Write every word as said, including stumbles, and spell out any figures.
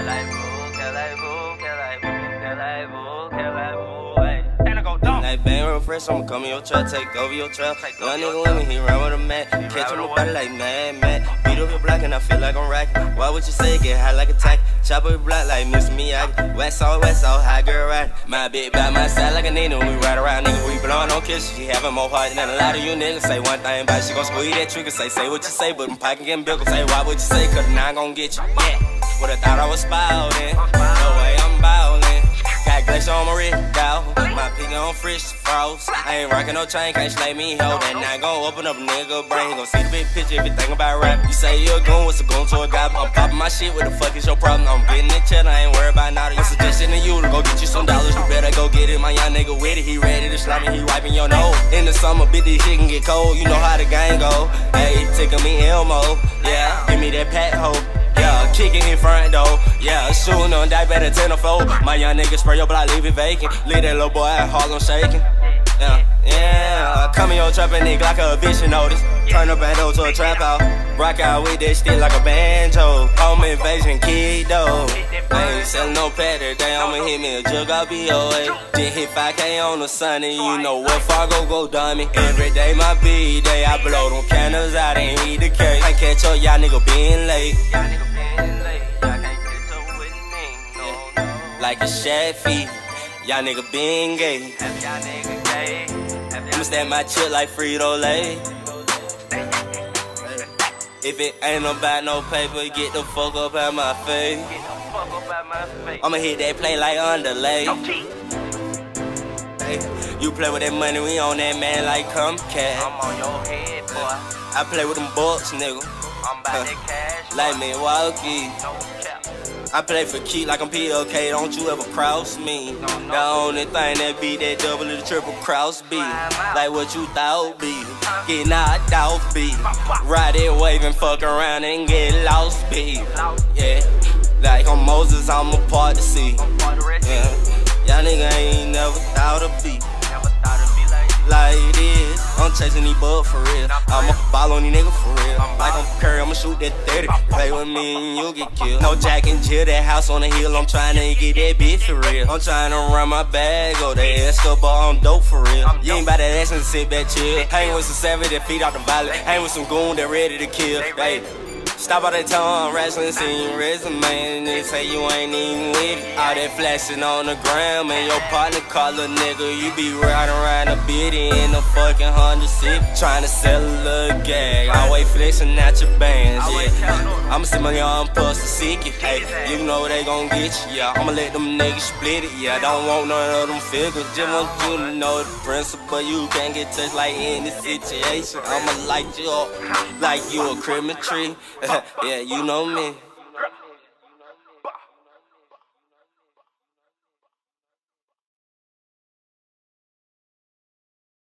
Like bang real fresh, I'ma come in your trap, take over your trap. Young nigga with me, he run with a mat. Catch him a body like mad, mad. Beat up your block and I feel like I'm racking. Why would you say get high like a tack? Chop up your block like Mister Miyagi. West all, west all, high girl ride. My bitch by my side like a nigga. We ride around, nigga, we blowin' on kisses. She having more heart than a lot of you niggas. Say one thing about it, she gon' squeeze that trigger. Say, say what you say, but I'm packing getting bigger. Say, why would you say, cause now I'm gon' get you. Yeah, would've thought I was spouting. No way I'm bowling. Got glacier on my wrist, dawg. My pig on fresh frost. I ain't rockin' no chain, can't slay me, ho. That night gon' open up a nigga brain. He gon' see the big picture if you think about rap. You say you're a goon, what's a goon to a guy? I'm poppin' my shit, what the fuck is your problem? I'm getting it cheddar, I ain't worried about nothing. I'm suggesting to you to go get you some dollars. You better go get it, my young nigga with it. He ready to slap me, he wiping your nose. In the summer, bitch, this shit can get cold. You know how the gang go. Hey, taking me Elmo. Yeah, give me that pat hoe. Yeah, kicking in front though. Yeah, shooting on die better ten or four. My young nigga spray your block, leave it vacant. Leave that little boy at Harlem shaking. Yeah, yeah. Come in your trap and nigga like a eviction notice. Turn the bando to a trap out. Rock out with that stick like a banjo. Home invasion kid though. I ain't selling no pad today. I'ma hit me a jug, I'll be away. Just hit five K on a Sunday. You know what Fargo go dummy. Every day my big day. I blow them candles out and eat the cake. Can't catch up, y'all nigga being late. Like a shed feet, y'all nigga being gay. I'ma stand my chip like Frito-Lay. If it ain't about no paper, get the fuck up out my face. I'ma hit that play like underlay. Hey, you play with that money, we on that man like Comcast. I'm on your head, boy. I play with them bucks, nigga. I'm about that cash, like Milwaukee. I play for Keith like I'm P L K, don't you ever cross me. The only thing that be that double or the triple cross be. Like what you thought be. Get knocked off be. Ride it, wave and fuck around and get lost be. Yeah, like I'm Moses, I'm a part to see. Yeah, y'all nigga ain't never thought of be like this. I'm chasing these bugs for real. I'ma ball on these niggas for real. Like I'm Curry, I'ma shoot that thirty. Play with me and you'll get killed. No Jack and Jill, that house on the hill. I'm trying to get that bitch for real. I'm trying to run my bag, go that Escobar, I'm dope for real. You ain't bout that ass and sit back chill. Hang with some savage that feed out the valley. Hang with some goon that ready to kill. Hey, stop all that tongue wrestling, see your resume, and they say you ain't even with it. All that flashing on the gram, and your partner call a nigga. You be riding around a bitty in a fucking Honda Civic, trying to sell a little gag. Always flexing out your bands, yeah. I'ma see my young pussy seek it, hey. You know they gon' get you, yeah. I'ma let them niggas split it, yeah. Don't want none of them figures, just want you to know the principle. You can't get touched like any situation. I'ma light you up like you a Christmas tree. Yeah, you know me.